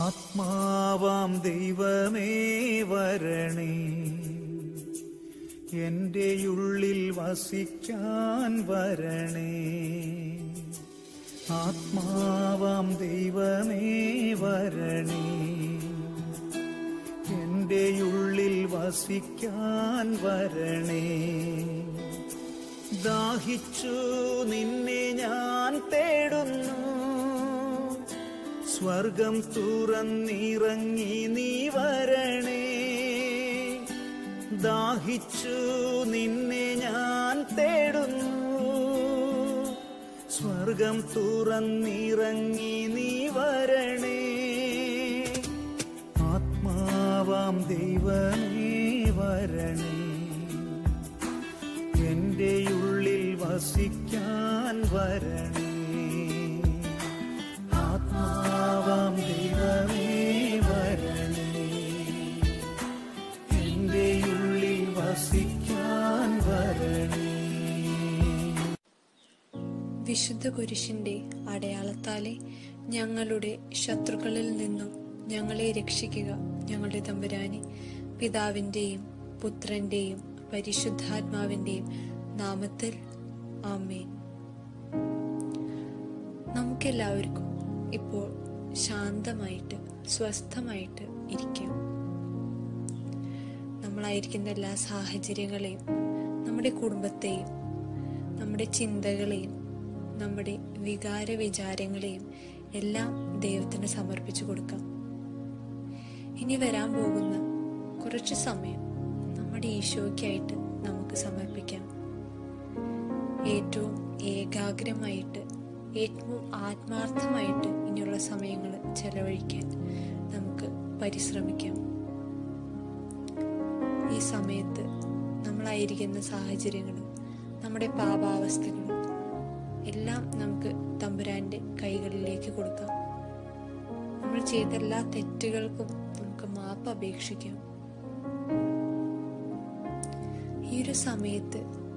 ആത്മാവാം ദൈവമേ വരണേ, എന്റെ ഉള്ളിൽ വസിക്കാൻ വരണേ. ആത്മാവാം ദൈവമേ വരണേ, എന്റെ ഉള്ളിൽ വസിക്കാൻ വരണേ. ദാഹിച്ചു നിന്നെ ഞാൻ തേടുന്നു, സ്വർഗം തുറന്നിറങ്ങി നീ വരണേ. ദാഹിച്ചു നിന്നെ ഞാൻ തേടുന്നു, സ്വർഗം തുറന്നിറങ്ങി നീ വരണേ. ആത്മാവാം ദൈവമേ വരണേ, എന്റെ ഉള്ളിൽ വസിക്കാൻ വരണേ. ആത്മാവാം ദൈവമേ വരണേ, എന്റെ ഉള്ളിൽ വസിക്കാൻ വരണേ. വിശുദ്ധ കുരിശിന്റെ അടയാളത്താലെ ഞങ്ങളുടെ ശത്രുക്കളിൽ നിന്നും ഞങ്ങളെ രക്ഷിക്കുക ഞങ്ങളുടെ തമ്പുരാനെ. പിതാവിന്റെയും പുത്രന്റെയും പരിശുദ്ധാത്മാവിന്റെയും നാമത്തിൽ ആമേൻ. നമുക്കെല്ലാവർക്കും ഇപ്പോൾ ശാന്തമായിട്ട് സ്വസ്ഥമായിട്ട് ഇരിക്കാം. നമ്മളായിരിക്കുന്ന എല്ലാ സാഹചര്യങ്ങളെയും, നമ്മുടെ കുടുംബത്തെയും, നമ്മുടെ ചിന്തകളെയും, നമ്മുടെ വികാര വിചാരങ്ങളെയും എല്ലാം ദൈവത്തിന് സമർപ്പിച്ചു കൊടുക്കാം. ഇനി വരാൻ പോകുന്ന കുറച്ച് സമയം നമ്മുടെ ഈശോയ്ക്കായിട്ട് നമുക്ക് സമർപ്പിക്കാം. ഏറ്റവും ഏകാഗ്രമായിട്ട്, ഏറ്റവും ആത്മാർത്ഥമായിട്ട് ഇനിയുള്ള സമയങ്ങൾ ചെലവഴിക്കാൻ നമുക്ക് പരിശ്രമിക്കാം. ഈ സമയത്ത് നമ്മളായിരിക്കുന്ന സാഹചര്യങ്ങളും നമ്മുടെ പാപാവസ്ഥകളും എല്ലാം നമുക്ക് തമ്പുരാന്റെ കൈകളിലേക്ക് കൊടുക്കാം. നമ്മൾ ചെയ്ത എല്ലാ തെറ്റുകൾക്കും നമുക്ക് മാപ്പ് അപേക്ഷിക്കാം. ഈ ഒരു സമയത്ത്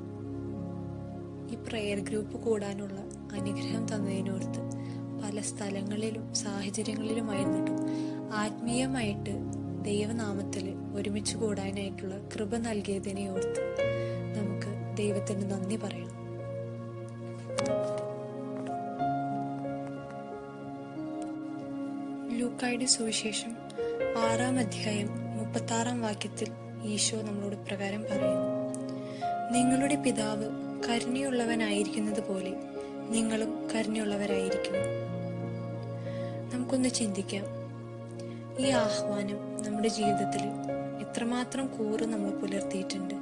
ഈ പ്രയർ ഗ്രൂപ്പ് കൂടാനുള്ള അനുഗ്രഹം തന്നതിനോർത്ത് പല സ്ഥലങ്ങളിലും സാഹചര്യങ്ങളിലുമായിരുന്നിട്ടും ആത്മീയമായിട്ട് ദൈവനാമത്തിൽ ഒരുമിച്ച് കൂടാനായിട്ടുള്ള കൃപ നൽകിയതിനെ ഓർത്ത് നമുക്ക് ദൈവത്തിന് നന്ദി പറയാം. ലൂക്കായുടെ സുവിശേഷം 6-ാം അധ്യായം 36-ാം വാക്യത്തിൽ ഈശോ നമ്മളോട് പ്രകാരം പറയുന്നു: നിങ്ങളുടെ പിതാവ് കരുണയുള്ളവനായിരിക്കുന്നത് പോലെ നിങ്ങളും കരുണയുള്ളവരായിരിക്കണം. നമുക്കൊന്ന് ചിന്തിക്കാം, ഈ ആഹ്വാനം നമ്മുടെ ജീവിതത്തിൽ എത്രമാത്രം കൂറ് നമ്മൾ പുലർത്തിയിട്ടുണ്ട്.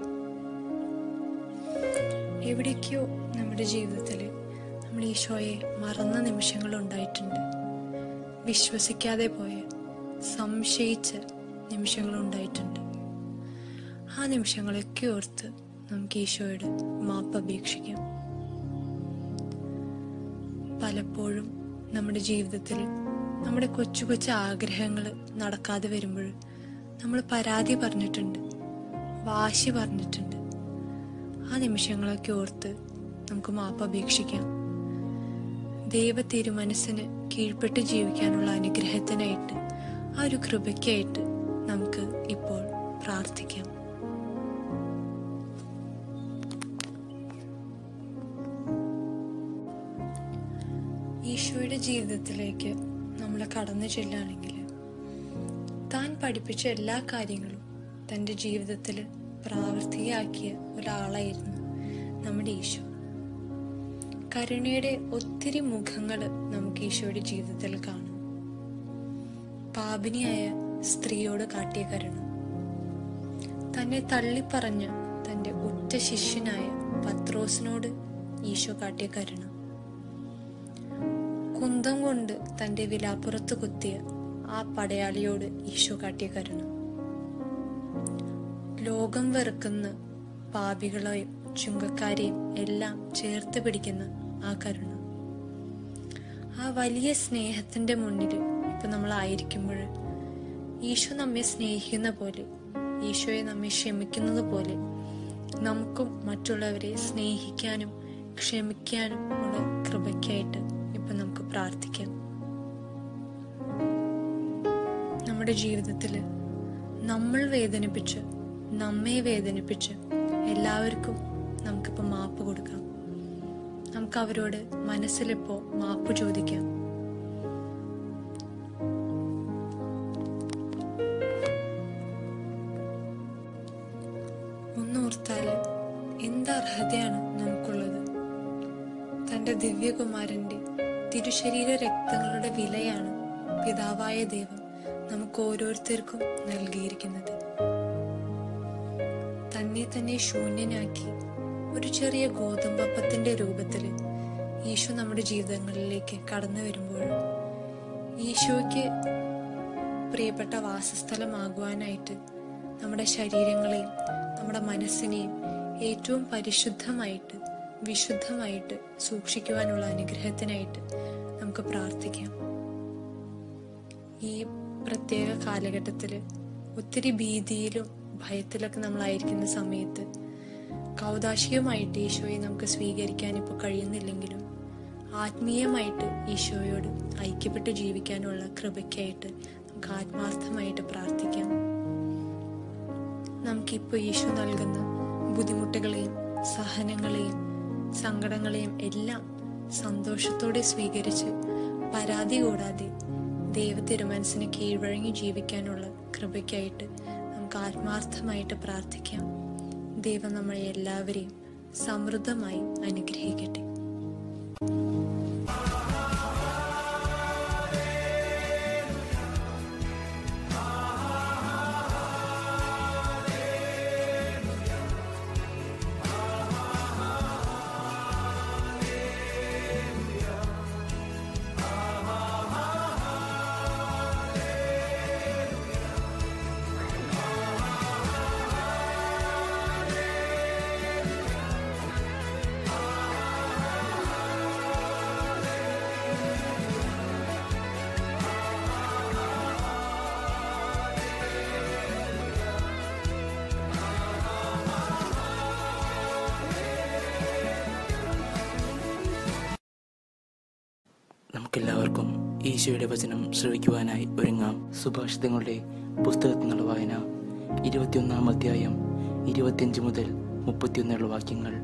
എവിടേക്കോ നമ്മുടെ ജീവിതത്തിൽ നമ്മൾ ഈശോയെ മറന്ന നിമിഷങ്ങൾ ഉണ്ടായിട്ടുണ്ട്. വിശ്വസിക്കാതെ പോയ, സംശയിച്ച നിമിഷങ്ങൾ ഉണ്ടായിട്ടുണ്ട്. ആ നിമിഷങ്ങളൊക്കെ ഓർത്ത് നമുക്ക് ഈശോയോട് മാപ്പ് അപേക്ഷിക്കാം. പലപ്പോഴും നമ്മുടെ ജീവിതത്തിൽ നമ്മുടെ കൊച്ചു കൊച്ചു ആഗ്രഹങ്ങൾ നടക്കാതെ വരുമ്പോൾ നമ്മൾ പരാതി പറഞ്ഞിട്ടുണ്ട്, വാശി പറഞ്ഞിട്ടുണ്ട്. ആ നിമിഷങ്ങളൊക്കെ ഓർത്ത് നമുക്ക് മാപ്പ് അപേക്ഷിക്കാം. ദൈവ തിരുമനസ്സിന് കീഴ്പ്പെട്ട് ജീവിക്കാനുള്ള അനുഗ്രഹത്തിനായിട്ട്, ആ ഒരു കൃപയ്ക്കായിട്ട് നമുക്ക് ഇപ്പോൾ പ്രാർത്ഥിക്കാം. ഈശോയുടെ ജീവിതത്തിലേക്ക് നമ്മൾ കടന്നു ചെല്ലുകയാണെങ്കിൽ താൻ പഠിപ്പിച്ച എല്ലാ കാര്യങ്ങളും തൻ്റെ ജീവിതത്തിൽ പ്രാവർത്തികമാക്കിയ ഒരാളായിരുന്നു നമ്മുടെ ഈശോ. കരുണയുടെ ഒത്തിരി മുഖങ്ങൾ നമുക്ക് ഈശോയുടെ ജീവിതത്തിൽ കാണാം. പാപിനിയായ സ്ത്രീയോട് കാട്ടിയ കരുണ, തന്നെ തള്ളിപ്പറഞ്ഞ തൻ്റെ ഉറ്റ ശിഷ്യനായ പത്രോസിനോട് ഈശോ കാട്ടിയ കരുണ, കുന്തം കൊണ്ട് തൻ്റെ വിലാപ്പുറത്ത് കുത്തിയ ആ പടയാളിയോട് ഈശോ കാട്ടിയ കരുണ, ലോകം വെറുക്കുന്ന പാപികളെയും ചുങ്കക്കാരെയും എല്ലാം ചേർത്ത് പിടിക്കുന്ന ആ കരുണ, ആ വലിയ സ്നേഹത്തിന്റെ മുന്നിൽ ഇപ്പൊ നമ്മളായിരിക്കുമ്പോൾ ഈശോ നമ്മെ സ്നേഹിക്കുന്ന പോലെ, ഈശോയെ നമ്മെ ക്ഷമിക്കുന്നത് പോലെ നമുക്കും മറ്റുള്ളവരെ സ്നേഹിക്കാനും ക്ഷമിക്കാനും ഉള്ള കൃപയ്ക്കായിട്ട് ഇപ്പൊ നമുക്ക് പ്രാർത്ഥിക്കാം. നമ്മുടെ ജീവിതത്തിൽ നമ്മൾ വേദനിപ്പിച്ച്, നമ്മെ വേദനിപ്പിച്ച് എല്ലാവർക്കും നമുക്കിപ്പോൾ മാപ്പ് കൊടുക്കാം. നമുക്ക് അവരോട് മനസ്സിലിപ്പോൾ മാപ്പ് ചോദിക്കാം. ഒന്നോർത്താല് എന്ത് അർഹതയാണ് നമുക്കുള്ളത്. തന്റെ ദിവ്യകുമാരന്റെ തിരുശരീര രക്തങ്ങളുടെ വിലയാണ് പിതാവായ ദൈവം നമുക്ക് ഓരോരുത്തർക്കും നൽകിയിരിക്കുന്നത്. തന്നെ ശൂന്യനാക്കി ഒരു ചെറിയ ഗോതമ്പപ്പത്തിന്റെ രൂപത്തിൽ ഈശോ നമ്മുടെ ജീവിതങ്ങളിലേക്ക് കടന്നു വരുമ്പോൾ ഈശോയ്ക്ക് പ്രിയപ്പെട്ട വാസസ്ഥലമാകുവാനായിട്ട് നമ്മുടെ ശരീരങ്ങളെയും നമ്മുടെ മനസ്സിനെയും ഏറ്റവും പരിശുദ്ധമായിട്ട് വിശുദ്ധമായിട്ട് സൂക്ഷിക്കുവാനുള്ള അനുഗ്രഹത്തിനായിട്ട് നമുക്ക് പ്രാർത്ഥിക്കാം. ഈ പ്രത്യേക കാലഘട്ടത്തിൽ ഒത്തിരി ഭീതിയിലും ഭയത്തിലൊക്കെ നമ്മളായിരിക്കുന്ന സമയത്ത് കൗദാശികമായിട്ട് ഈശോയെ നമുക്ക് സ്വീകരിക്കാൻ ഇപ്പോൾ കഴിയുന്നില്ലെങ്കിലും ആത്മീയമായിട്ട് ഈശോയോട് ഐക്യപ്പെട്ട് ജീവിക്കാനുള്ള കൃപയ്ക്കായിട്ട് നമുക്ക് ആത്മാർത്ഥമായിട്ട് പ്രാർത്ഥിക്കാം. നമുക്കിപ്പോൾ ഈശോ നൽകുന്ന ബുദ്ധിമുട്ടുകളെയും സഹനങ്ങളെയും സങ്കടങ്ങളെയും എല്ലാം സന്തോഷത്തോടെ സ്വീകരിച്ച് പരാതി കൂടാതെ ദൈവ തിരുമനസ്സിന് കീഴ്വഴങ്ങി ജീവിക്കാനുള്ള കൃപയ്ക്കായിട്ട് നമുക്ക് ആത്മാർത്ഥമായിട്ട് പ്രാർത്ഥിക്കാം. ദൈവം നമ്മളെ എല്ലാവരെയും സമൃദ്ധമായി അനുഗ്രഹിക്കട്ടെ. നമുക്കെല്ലാവർക്കും ഈശോയുടെ വചനം ശ്രവിക്കുവാനായി ഒരുങ്ങാം. സുഭാഷിതങ്ങളുടെ പുസ്തകത്തിൽ നിന്നുള്ള വായന 21 അധ്യായം 25 മുതൽ 31 വാക്യങ്ങൾ.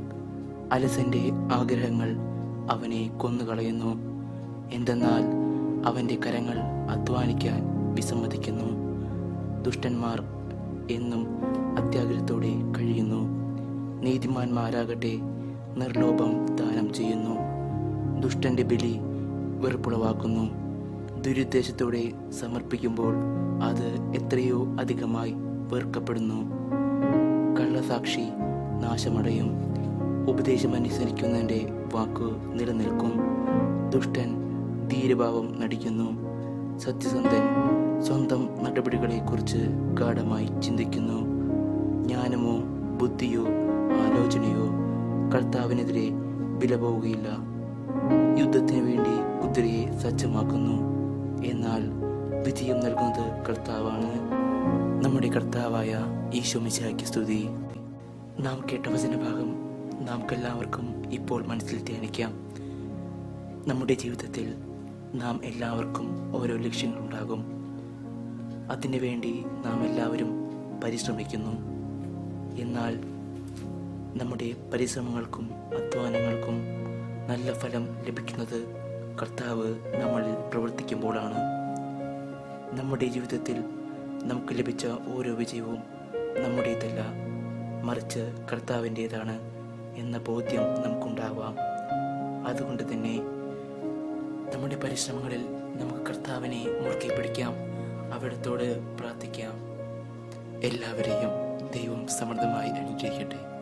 അലസന്റെ ആഗ്രഹങ്ങൾ അവനെ കൊന്നുകളയുന്നു, എന്തെന്നാൽ അവൻ്റെ കരങ്ങൾ അധ്വാനിക്കാൻ വിസമ്മതിക്കുന്നു. ദുഷ്ടന്മാർ എന്നും അത്യാഗ്രഹത്തോടെ കഴിയുന്നു, നീതിമാന്മാരാകട്ടെ നിർലോഭം ദാനം ചെയ്യുന്നു. ദുഷ്ടന്റെ ബലി വെറുപ്പുളവാക്കുന്നു, ദുരുദ്ദേശത്തോടെ സമർപ്പിക്കുമ്പോൾ അത് എത്രയോ അധികമായി വെറുക്കപ്പെടുന്നു. കള്ളസാക്ഷി നാശമടയും, ഉപദേശമനുസരിക്കുന്നതിൻ്റെ വാക്കു നിലനിൽക്കും. ദുഷ്ടൻ ധീരഭാവം നടിക്കുന്നു, സത്യസന്ധൻ സ്വന്തം നടപടികളെക്കുറിച്ച് ഗാഢമായി ചിന്തിക്കുന്നു. ജ്ഞാനമോ ബുദ്ധിയോ ആലോചനയോ കർത്താവിനെതിരെ വില പോവുകയില്ല. യുദ്ധത്തിന് വേണ്ടി കുതിരയെ സജ്ജമാക്കുന്നു, എന്നാൽ വിജയം നൽകുന്നത് കർത്താവാണ്. നമ്മുടെ കർത്താവായ ഈശോ മിശിഹായ്ക്ക് സ്തുതി. നാം കേട്ട വചനഭാഗം നമുക്കെല്ലാവർക്കും ഇപ്പോൾ മനസ്സിൽ ധ്യാനിക്കാം. നമ്മുടെ ജീവിതത്തിൽ നാം എല്ലാവർക്കും ഓരോ ലക്ഷ്യങ്ങളുണ്ടാകും. അതിനു വേണ്ടി നാം എല്ലാവരും പരിശ്രമിക്കുന്നു. എന്നാൽ നമ്മുടെ പരിശ്രമങ്ങൾക്കും അധ്വാനങ്ങൾക്കും നല്ല ഫലം ലഭിക്കുന്നത് കർത്താവ് നമ്മളിൽ പ്രവർത്തിക്കുമ്പോഴാണ്. നമ്മുടെ ജീവിതത്തിൽ നമുക്ക് ലഭിച്ച ഓരോ വിജയവും നമ്മുടേതല്ല, മറിച്ച് കർത്താവിൻ്റേതാണ് എന്ന ബോധ്യം നമുക്കുണ്ടാവാം. അതുകൊണ്ട് തന്നെ നമ്മുടെ പരിശ്രമങ്ങളിൽ നമുക്ക് കർത്താവിനെ മുറുകെ പിടിക്കാം, അവിടത്തോട് പ്രാർത്ഥിക്കാം. എല്ലാവരെയും ദൈവം സമൃദ്ധമായി അനുഗ്രഹിക്കട്ടെ.